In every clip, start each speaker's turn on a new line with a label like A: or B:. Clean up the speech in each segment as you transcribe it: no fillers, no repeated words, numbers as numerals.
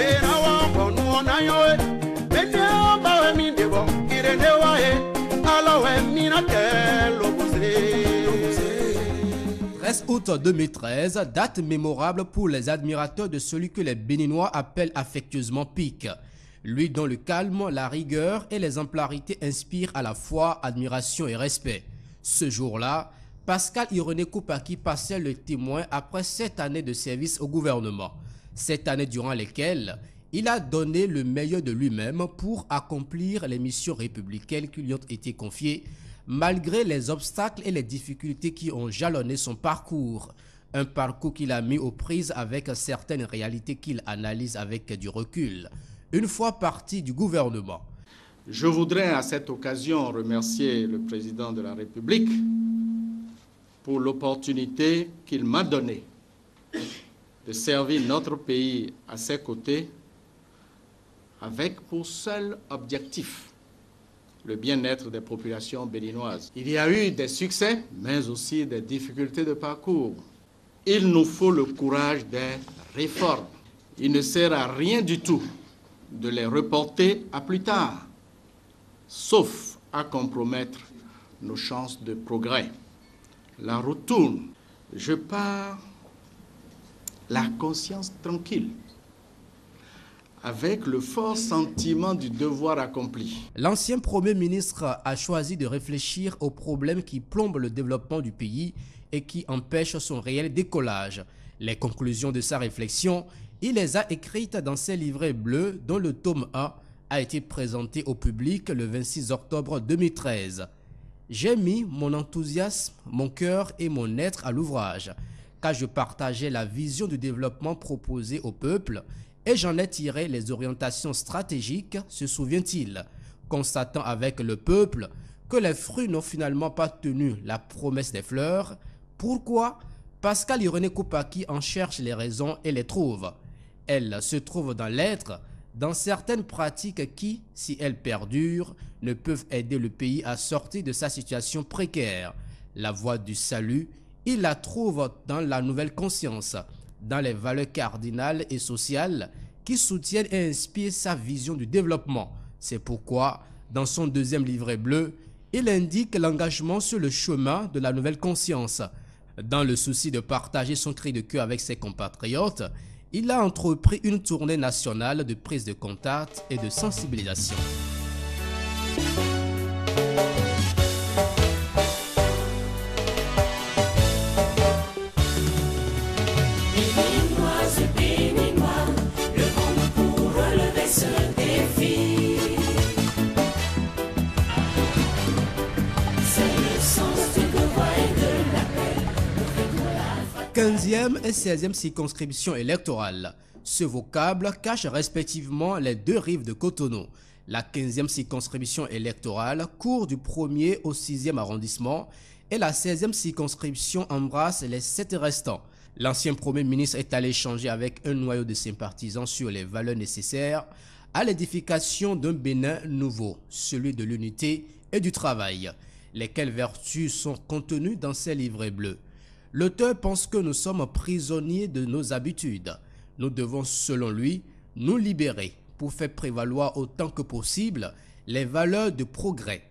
A: 13 août 2013, date mémorable pour les admirateurs de celui que les Béninois appellent affectueusement Pic. Lui dont le calme, la rigueur et l'exemplarité inspirent à la fois admiration et respect. Ce jour-là, Pascal Irené Koupaki passait le témoin après 7 années de service au gouvernement. 7 années durant lesquelles il a donné le meilleur de lui-même pour accomplir les missions républicaines qui lui ont été confiées, malgré les obstacles et les difficultés qui ont jalonné son parcours. Un parcours qu'il a mis aux prises avec certaines réalités qu'il analyse avec du recul. Une fois parti du gouvernement.
B: Je voudrais à cette occasion remercier le président de la République pour l'opportunité qu'il m'a donnée de servir notre pays à ses côtés avec pour seul objectif le bien-être des populations béninoises. Il y a eu des succès, mais aussi des difficultés de parcours. Il nous faut le courage des réformes. Il ne sert à rien du tout de les reporter à plus tard, sauf à compromettre nos chances de progrès. La route tourne. Je pars la conscience tranquille, avec le fort sentiment du devoir accompli.
A: L'ancien Premier ministre a choisi de réfléchir aux problèmes qui plombent le développement du pays et qui empêchent son réel décollage. Les conclusions de sa réflexion, il les a écrites dans ses livrets bleus dont le tome 1 a été présenté au public le 26 octobre 2013. J'ai mis mon enthousiasme, mon cœur et mon être à l'ouvrage, car je partageais la vision du développement proposée au peuple et j'en ai tiré les orientations stratégiques, se souvient-il, constatant avec le peuple que les fruits n'ont finalement pas tenu la promesse des fleurs. Pourquoi? Pascal Irené Koupaki en cherche les raisons et les trouve. Elles se trouvent dans l'être, dans certaines pratiques qui, si elles perdurent, ne peuvent aider le pays à sortir de sa situation précaire. La voie du salut, il la trouve dans la nouvelle conscience, dans les valeurs cardinales et sociales qui soutiennent et inspirent sa vision du développement. C'est pourquoi, dans son deuxième livret bleu, il indique l'engagement sur le chemin de la nouvelle conscience. Dans le souci de partager son cri de cœur avec ses compatriotes, il a entrepris une tournée nationale de prise de contact et de sensibilisation. Quinzième et 16e circonscription électorale. Ce vocable cache respectivement les deux rives de Cotonou. La 15e circonscription électorale court du 1er au 6e arrondissement et la 16e circonscription embrasse les 7 restants. L'ancien Premier ministre est allé échanger avec un noyau de sympathisants sur les valeurs nécessaires à l'édification d'un Bénin nouveau, celui de l'unité et du travail. Lesquelles vertus sont contenues dans ces livrets bleus? L'auteur pense que nous sommes prisonniers de nos habitudes. Nous devons, selon lui, nous libérer pour faire prévaloir autant que possible les valeurs de progrès.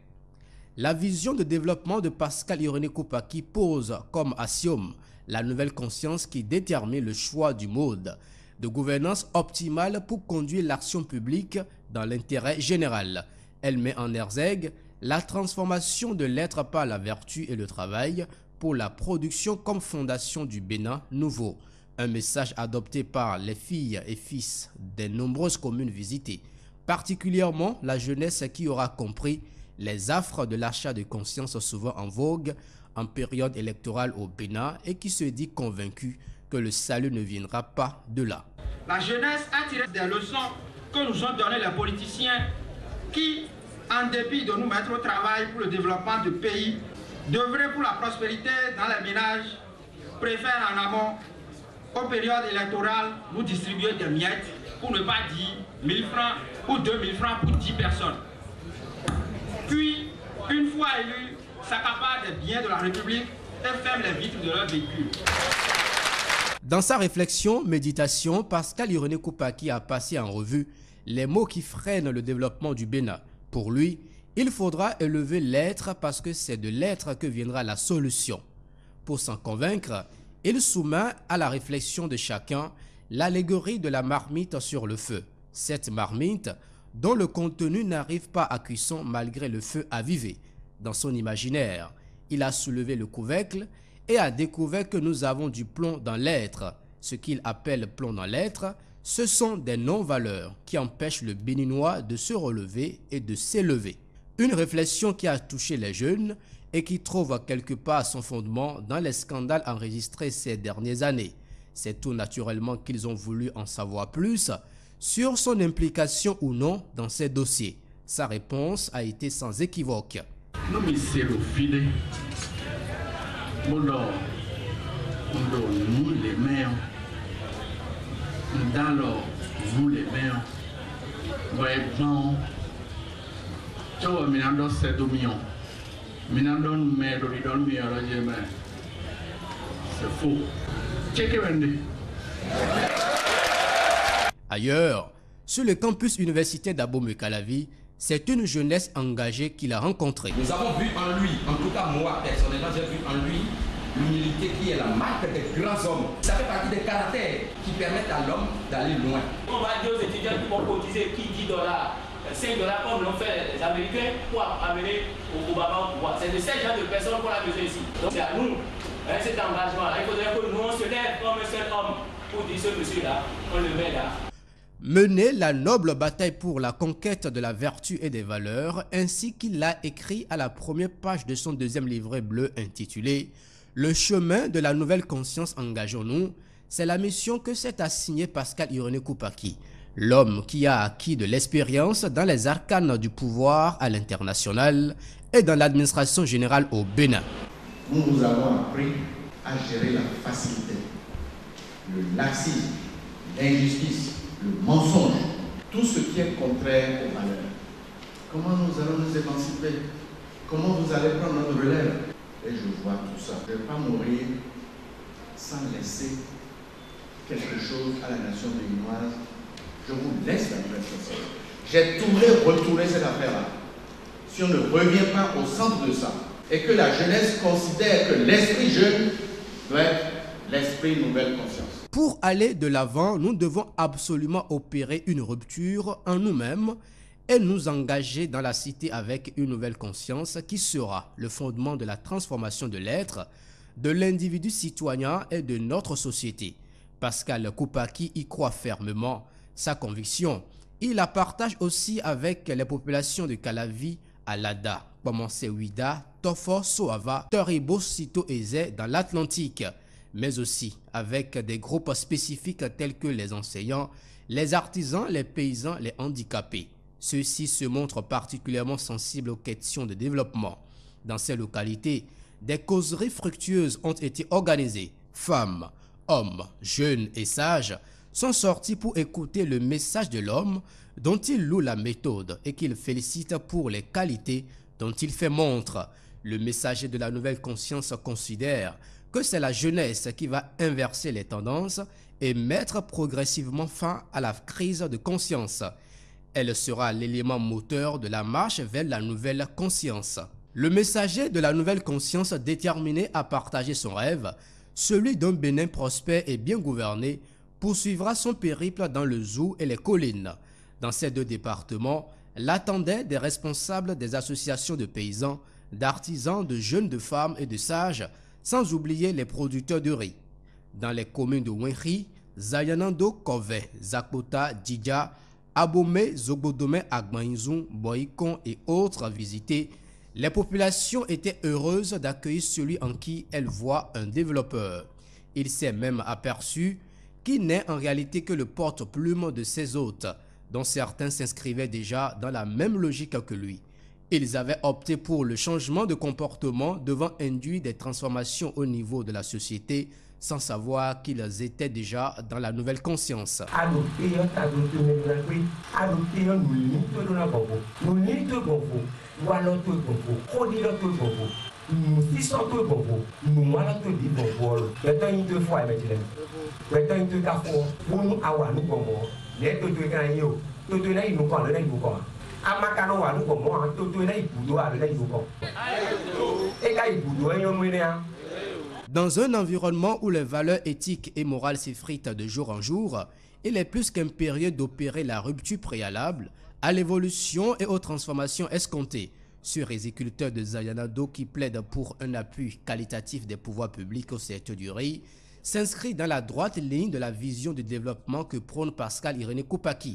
A: La vision de développement de Pascal Irené Koupaki pose comme axiome la nouvelle conscience qui détermine le choix du mode de gouvernance optimale pour conduire l'action publique dans l'intérêt général. Elle met en exergue la transformation de l'être par la vertu et le travail pour la production comme fondation du Bénin nouveau. Un message adopté par les filles et fils des nombreuses communes visitées, particulièrement la jeunesse qui aura compris les affres de l'achat de conscience souvent en vogue en période électorale au Bénin et qui se dit convaincu que le salut ne viendra pas de là.
C: La jeunesse a tiré des leçons que nous ont données les politiciens qui, en dépit de nous mettre au travail pour le développement du pays, d'œuvrer pour la prospérité dans les ménages, préfèrent en amont, aux périodes électorales, nous distribuer des miettes, pour ne pas dire 1000 francs ou 2000 francs pour 10 personnes. Puis, une fois élus, s'accaparent des biens de la République et ferment les vitres de leurs véhicules.
A: Dans sa réflexion, méditation, Pascal Irénée Koupaki a passé en revue les maux qui freinent le développement du Bénin. Pour lui, il faudra élever l'être parce que c'est de l'être que viendra la solution. Pour s'en convaincre, il soumet à la réflexion de chacun l'allégorie de la marmite sur le feu. Cette marmite, dont le contenu n'arrive pas à cuisson malgré le feu avivé. Dans son imaginaire, il a soulevé le couvercle et a découvert que nous avons du plomb dans l'être. Ce qu'il appelle plomb dans l'être, ce sont des non-valeurs qui empêchent le Béninois de se relever et de s'élever. Une réflexion qui a touché les jeunes et qui trouve quelque part son fondement dans les scandales enregistrés ces dernières années. C'est tout naturellement qu'ils ont voulu en savoir plus sur son implication ou non dans ces dossiers. Sa réponse a été sans équivoque.
D: Nous les maires, dans nous les maires, c'est faux.
A: Ailleurs, sur le campus universitaire d'Abomey-Calavi, c'est une jeunesse engagée qu'il a rencontrée.
E: Nous avons vu en lui, en tout cas moi personnellement, j'ai vu en lui l'humilité qui est la marque des grands hommes. Ça fait partie des caractères qui permettent à l'homme d'aller loin.
F: On va dire aux étudiants qui vont cotiser qui $10, $5 comme l'ont fait les Américains pour amener Obama au pouvoir. C'est de ces gens de personnes qu'on a besoin ici. Donc c'est à nous, cet engagement-là. Il faudrait que nous on se lève comme un seul homme pour dire ce monsieur-là, on le met là.
A: Mener la noble bataille pour la conquête de la vertu et des valeurs, ainsi qu'il l'a écrit à la première page de son deuxième livret bleu intitulé « Le chemin de la nouvelle conscience, engageons-nous », c'est la mission que s'est assignée Pascal Irénée Koupaki, l'homme qui a acquis de l'expérience dans les arcanes du pouvoir à l'international et dans l'administration générale au Bénin.
G: Nous avons appris à gérer la facilité, le laxisme, l'injustice, le mensonge, tout ce qui est contraire aux valeurs. Comment nous allons nous émanciper? Comment vous allez prendre notre relève? Et je vois tout ça. Je ne vais pas mourir sans laisser quelque chose à la nation béninoise. Je vous laisse la nouvelle conscience. J'ai retourné cette affaire-là. Si on ne revient pas au centre de ça, et que la jeunesse considère que l'esprit jeune doit être l'esprit nouvelle conscience.
A: Pour aller de l'avant, nous devons absolument opérer une rupture en nous-mêmes et nous engager dans la cité avec une nouvelle conscience qui sera le fondement de la transformation de l'être, de l'individu citoyen et de notre société. Pascal Koupaki y croit fermement. Sa conviction, il la partage aussi avec les populations de Calavi, Alada, Kpamensé-Ouida, Tofo, Soava, Toribo, Sito Eze dans l'Atlantique, mais aussi avec des groupes spécifiques tels que les enseignants, les artisans, les paysans, les handicapés. Ceux-ci se montrent particulièrement sensibles aux questions de développement. Dans ces localités, des causeries fructueuses ont été organisées. Femmes, hommes, jeunes et sages sont sortis pour écouter le message de l'homme dont il loue la méthode et qu'il félicite pour les qualités dont il fait montre. Le messager de la nouvelle conscience considère que c'est la jeunesse qui va inverser les tendances et mettre progressivement fin à la crise de conscience. Elle sera l'élément moteur de la marche vers la nouvelle conscience. Le messager de la nouvelle conscience déterminé à partager son rêve, celui d'un Bénin prospère et bien gouverné, poursuivra son périple dans le Zou et les collines. Dans ces deux départements, l'attendaient des responsables des associations de paysans, d'artisans, de jeunes, de femmes et de sages, sans oublier les producteurs de riz. Dans les communes de Wenri, Zayanando, Kove, Zakota, Djidja, Abomey, Zogbodome, Agmaïzoun, Boïkon et autres visités, les populations étaient heureuses d'accueillir celui en qui elles voient un développeur. Il s'est même aperçu qu'il n'est en réalité que le porte-plume de ses hôtes, dont certains s'inscrivaient déjà dans la même logique que lui. Ils avaient opté pour le changement de comportement devant induire des transformations au niveau de la société sans savoir qu'ils étaient déjà dans la nouvelle conscience.
H: si sont tout bon, nous voilà tout dit bon pour maintenant une deux fois maintenant une deux quatre fois pour nous avoir nous comme les tout quand tout là ils nous quand là ils nous quand amakano wa nous comme tout là ils pour là ils nous quand et quand ils pour ils nous
A: Dans un environnement où les valeurs éthiques et morales s'effritent de jour en jour, il est plus qu'impérieux d'opérer la rupture préalable à l'évolution et aux transformations escomptées. Ce résiculteur de Zayanado qui plaide pour un appui qualitatif des pouvoirs publics au secteur du riz s'inscrit dans la droite ligne de la vision de développement que prône Pascal Irénée Koupaki.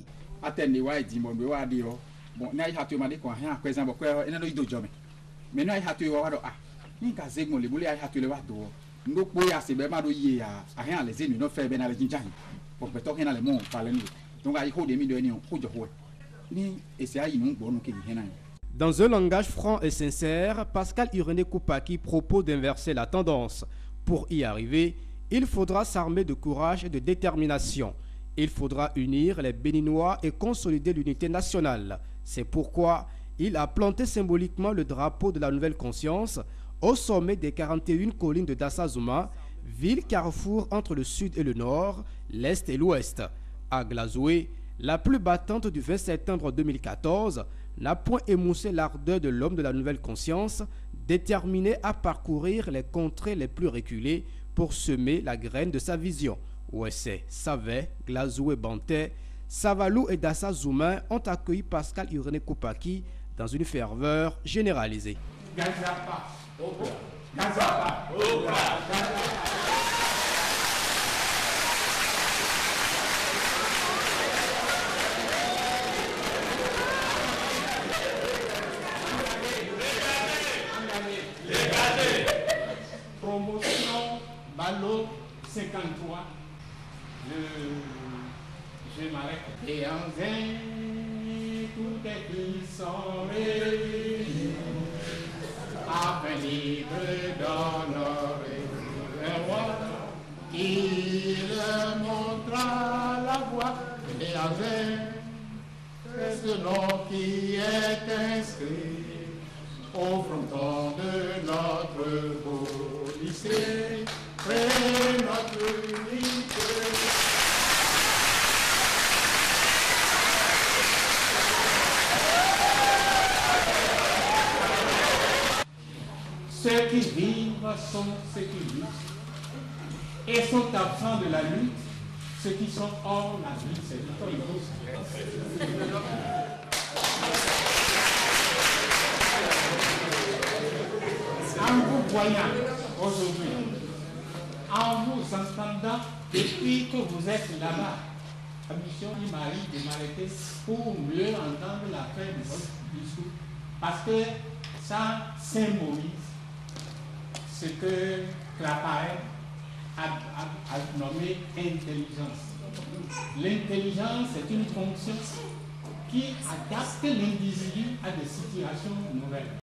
A: Dans un langage franc et sincère, Pascal Irénée Koupaki propose d'inverser la tendance. Pour y arriver, il faudra s'armer de courage et de détermination. Il faudra unir les Béninois et consolider l'unité nationale. C'est pourquoi il a planté symboliquement le drapeau de la nouvelle conscience au sommet des 41 collines de Dasazouma, ville carrefour entre le sud et le nord, l'est et l'ouest. À Glazoué, la plus battante du 20 septembre 2014, n'a point émoussé l'ardeur de l'homme de la nouvelle conscience, déterminé à parcourir les contrées les plus reculées pour semer la graine de sa vision. Ouessé, Savé, Glazoué, Bantais, Savalou et Dasazouma ont accueilli Pascal Irénée Koupaki dans une ferveur généralisée.
C: Gazapa, Gazapa, promotion Ballot 53. Je m'arrête. Et en vain, tout est puissant afin libre d'honorer le roi. Il montra la voie et en vain, c'est ce nom qui est inscrit au fronton de notre beau lycée, et notre unité. Ceux qui vivent sont ceux qui luttent, et sont absents de la lutte, ceux qui sont hors la lutte, c'est Victor Hugo. En vous voyant aujourd'hui, en vous entendant depuis que vous êtes là-bas, la mission qui m'arrive de m'arrêter pour mieux entendre la fin de votre discours, parce que ça symbolise ce que Claparède a nommé intelligence. L'intelligence est une fonction qui adapte l'individu à des situations nouvelles.